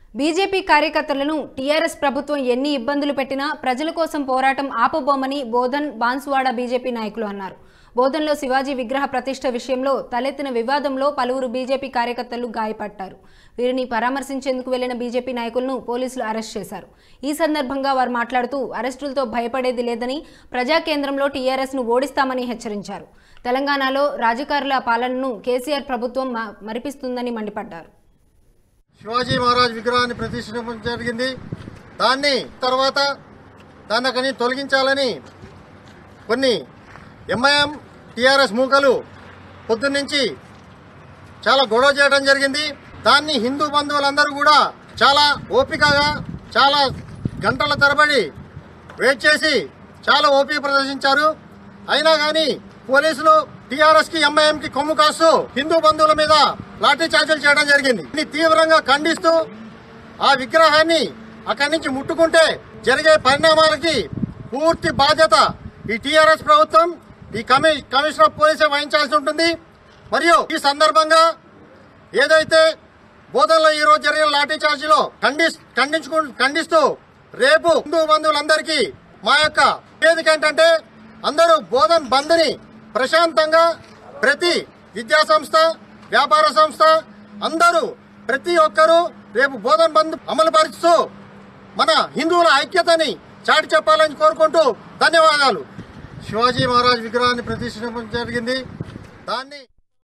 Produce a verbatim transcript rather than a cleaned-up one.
BJP కార్యకర్తలను TRS ప్రభుత్వం ఎన్ని ఇబ్బందులు పెట్టినా ప్రజల కోసం పోరాటం ఆపబోమని బోధన్ బాన్సువాడ బీజేపీ నాయకులు అన్నారు. బోధన్లో శివాజీ విగ్రహ ప్రతిష్ఠ విషయంలో తలెత్తిన వివాదంలో పలువురు బీజేపీ కార్యకర్తలు గాయపడ్డారు. వీరిని పరామర్శించేందుకు వెళ్లిన బీజేపీ నాయకులను పోలీసులు అరెస్ట్ చేశారు. ఈ సందర్భంగా వారు మాట్లాడుతూ అరెస్టులతో భయపడేది లేదని, ప్రజా కేంద్రంలో టీఆర్ఎస్ ను ఓడిస్తామని హెచ్చరించారు. తెలంగాణలో రాజకారుల పాలనను కేసీఆర్ ప్రభుత్వం మరిపిస్తుందని మండిపడ్డారు. శివాజీ మహారాజ్ విగ్రహాన్ని ప్రతిష్ఠించడం జరిగింది. దాన్ని తర్వాత దాన్ని అక్కడి తొలగించాలని కొన్ని ఎంఐఎం టీఆర్ఎస్ మూకలు పొద్దున్నుంచి చాలా గొడవ చేయడం జరిగింది. దాన్ని హిందూ బంధువులందరూ కూడా చాలా ఓపికగా చాలా గంటల తరబడి వెయిట్ చేసి చాలా ఓపిక ప్రదర్శించారు. అయినా గాని పోలీసులు టీఆర్ఎస్ కి ఎంఐఎం కి కొమ్ము కాస్తూ హిందూ బంధువుల మీద లాఠీ చార్జీలు చేయడం జరిగింది. దీన్ని తీవ్రంగా ఖండిస్తూ ఆ విగ్రహాన్ని అక్కడి నుంచి ముట్టుకుంటే జరిగే పరిణామాలకి పూర్తి బాధ్యత ఈ టీఆర్ఎస్ ప్రభుత్వం, ఈ కమిషనర్ ఆఫ్ పోలీసే వహించాల్సి ఉంటుంది. మరియు ఈ సందర్భంగా ఏదైతే బోధనలో ఈ రోజు జరిగిన లాఠీ చార్జీలో ఖండించుకు ఖండిస్తూ రేపు హిందూ బంధువులందరికీ మా యొక్క వేదిక ఏంటంటే అందరూ బోధన్ బంద్ ని ప్రశాంతంగా ప్రతి విద్యా సంస్థ, వ్యాపార సంస్థ అందరూ ప్రతి ఒక్కరూ రేపు బోధన్ బంద్ అమలు పరుస్తూ మన హిందువుల ఐక్యతని చాటి చెప్పాలని కోరుకుంటూ ధన్యవాదాలు. శివాజీ మహారాజ్ విగ్రహాన్ని ప్రతిష్ఠించడం జరిగింది. దాన్ని